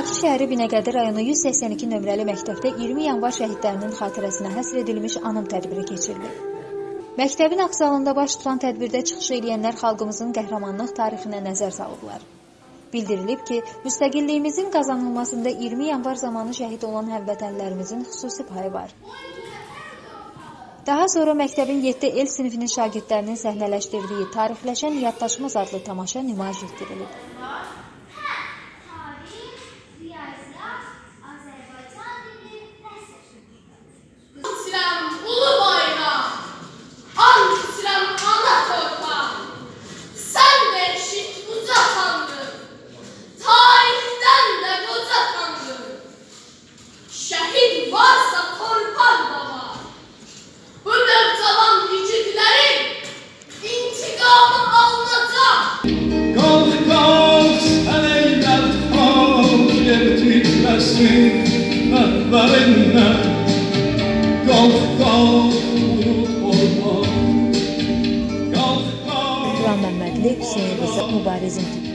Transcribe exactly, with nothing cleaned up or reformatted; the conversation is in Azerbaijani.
Bakı şəhəri Binəqədi rayonu yüz səksən iki nömrəli məktəbdə iyirmi yanvar şəhidlərinin xatirəsinə həsr edilmiş anım tədbiri keçirilib. Məktəbin aqsalında baş tutan tədbirdə çıxış edənlər xalqımızın qəhrəmanlıq tarixinə nəzər salıblar. Bildirilib ki, müstəqilliyimizin qazanılmasında iyirmi yanvar zamanı şəhid olan həmvətənlərimizin xüsusi payı var. Daha sonra məktəbin yeddi el sinifinin şagirdlərinin səhnələşdirdiyi tarixləşən Yaddaşımız adlı tamaşa nümayiş etdirilib. Ram Məmmədli, Hüseyin Rıza, Mübarizin.